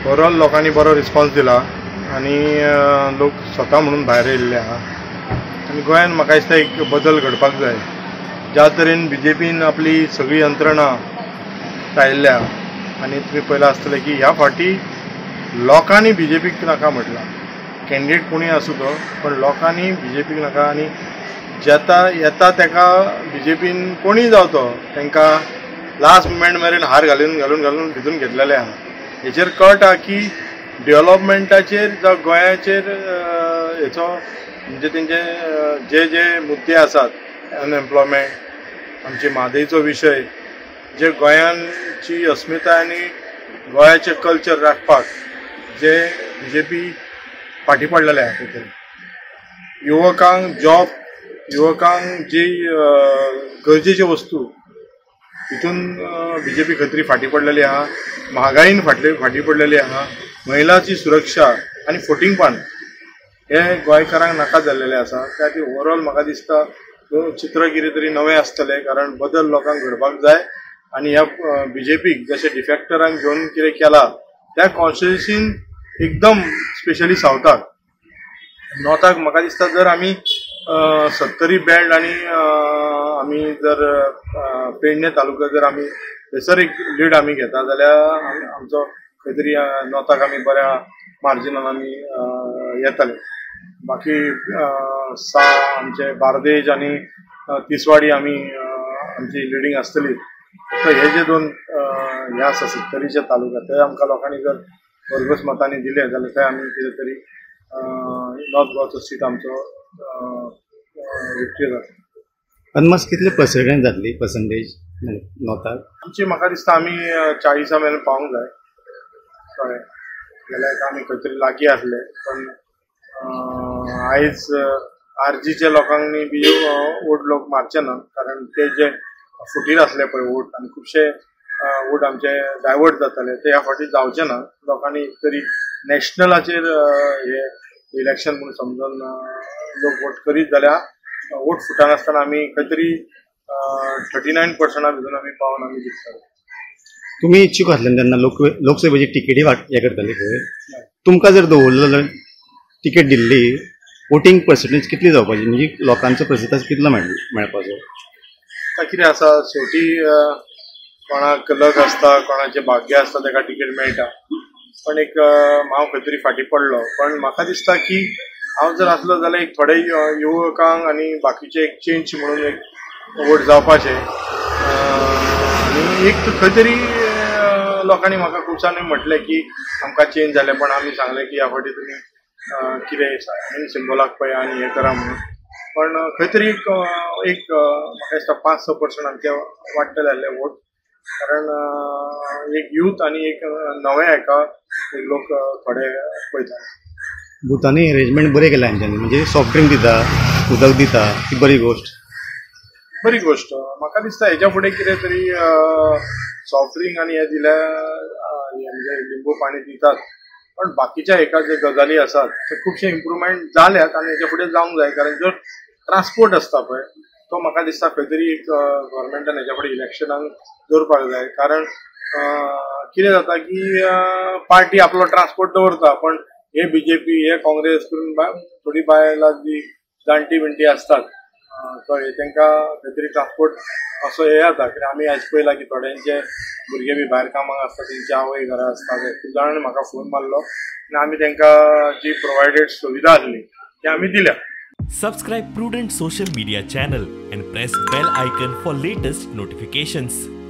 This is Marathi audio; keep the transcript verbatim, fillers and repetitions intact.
ओवरऑल लोकांनी बरो रिस्पॉन्स दिला आणि लोक स्वता म्हणून भायर येयल्ले आहा आनी गोंयांत म्हाका दिसता एक बदल घडपाक जाय. ज्या तरेन बी जे पीन आपली सगळी यंत्रणा कायल्ल्या आनी तुमी पळयलां आसतलें की ह्या फावटी लोकांनी बी जे पीक नाका म्हटलां. कॅन्डिडेट कोणूय आसूं तो, पण लोकांनी बी जे पीक नाका आनी जेता येता तेका बी जे पीन कोणूय जावं तो तांकां लास्ट मुमेंट मेरेन हार घालून घालून घालून भितून घेतलेले आहा. हेचेर कळटा की डेव्हलपमेंटाचेर जावं गोंयाचेर हेचो म्हणजे तेंचे जे जे मुद्दे आसात, अनएम्प्लॉयमेंट, आमचे म्हादयचो विशय, जे गोंयांची अस्मिताय आनी गोंयाचें कल्चर राखपाक जे बी जे पी फाटीं पडलेले आहा. तेतून युवकांक जॉब, युवकांक जी गरजेच्यो वस्तू तितून बी जे पी खत्री फाटीं पडलेली आहा. म्हागायीन फाटली फाटीं पडलेली आहा. महिलांची सुरक्षा आनी फुटींगपण हे गोंयकारांक नाका जाल्लेले आसा. त्या खातीर ओवरऑल म्हाका दिसता चित्र कितें तरी नवें आसतलें, कारण बदल लोकांक घडपाक जाय आनी ह्या बी जे पीक जशें डिफेक्टरांक घेवन कितें केलां त्या कॉन्स्टिट्युन्सीन एकदम स्पेशली सावथाक, नॉर्थाक म्हाका दिसता जर आमी सत्तरी बेल्ट आनी आमी जर पेडणे तालुका जर आमी थंयसर एक लीड आमी घेता जाल्यार आमचो खंय तरी नॉर्थाक आमी बऱ्या मार्जिनान आमी येतले. बाकी सा आमचे बार्देज आनी तिसवाडी आमी आमची लिडींग आसतली. तर हे जे दोन हे आसा सत्तरीचे तालुका थंय आमकां लोकांनी जर भरघोस मतांनी दिले जाल्यार थंय आमी कितें तरी नॉर्थ गोवाचो सीट आमचो विक्ट्री जाता. अनमास कितले पर्संटेज जातली पर्संटेज नॉर्थाक? आमची म्हाका दिसता आमी चाळीसा मेरेन पावूंक जाय. कळ्ळें गेल्यार आमी खंय तरी लागीं आसले, पण आयज आरजीच्या लोकांनी बी वोट लोक मारचे ना, कारण ते जे फुटीर आसले पळय वोट आनी खुबशे वोट आमचे डायवर्ट जाताले ते ह्या फावटी जावचे ना. लोकांनी तरी नॅशनलाचेर हे इलेक्शन म्हणून समजून लोक वोट करीत जाल्यार वोट फुटानासतना आमी खंय तरी थर्टी नायन पर्संटा भितर आमी पावन आमी जिखतले. तुमी इच्छूक आसले तेन्ना लोक लोकसभेची तिकेटी वाट हे करताली पळय, तुमकां जर दवरलो जाल्यार तिकेट दिल्ली वोटींग पर्संटेज कितली जावपाची, म्हणजे लोकांचो प्रतिसाद कितलो मेळपाचो? आता कितें आसा, शेवटी कोणाक लक आसता, कोणाचें भाग्य आसता ताका तिकेट मेळटा. पण एक हांव खंय तरी फाटीं पडलो, पण म्हाका दिसता की हांव जर आसलो जाल्यार एक थोडे युवकांक आनी बाकीचे एक चेंज म्हणून एक वोट जावपाचें आनी एक खंय तरी लोकांनी म्हाका खुबशांनी म्हटलें की आमकां चेंज जालें, पण आमी सांगलें की ह्या फावटी तुमी कितें सिंबलाक पळया आनी हें करा म्हणून. पण खंय तरी एक एक म्हाका दिसता पांच स पर्संट आमचे वाडटले जाल्ले वोट, कारण एक यूथ आनी एक नवे हेका लोक थोडे पळयता. बुथांनी अरेंजमेंट बरें केला हेंच्यांनी, म्हणजे सॉफ्ट ड्रिंक दिता, उदक दिता, ती बरी गोश्ट बरी गोश्ट. म्हाका दिसता हेच्या फुडें कितें तरी सॉफ्ट ड्रिंक आनी हे दिल्यार म्हणजे लिंबू पाणी दितात, पण बाकीच्या हेका जे गजाली आसात ते खुबशे इम्प्रुवमेंट जाल्यात आनी हेच्या फुडें जावंक जाय. कारण जो ट्रान्सपोर्ट आसता पळय तो म्हाका दिसता खंय तरी एक गव्हर्मेंटान हेच्या फुडें इलेक्शनाक दवरपाक जाय. कारण कितें जाता की पार्टी आपलो ट्रान्सपोर्ट दवरता, पण हे बी जे पी हे काँग्रेस करून थोडी बायलां जी जाणटी बिणटी आसतात कळ्ळें तांकां खंय तरी ट्रान्सपोर्ट असो हे जाता. कित्याक आमी आयज पळयलां की थोड्यांचे भुरगे बी भायर कामाक आसता, तेंची आवय घरा आसता, खूब जाणांनी म्हाका फोन मारलो आनी आमी तांकां जी प्रोवायडेड सुविधा आसली ती आमी दिल्या. Subscribe Prudent social media channel and press bell icon for latest notifications.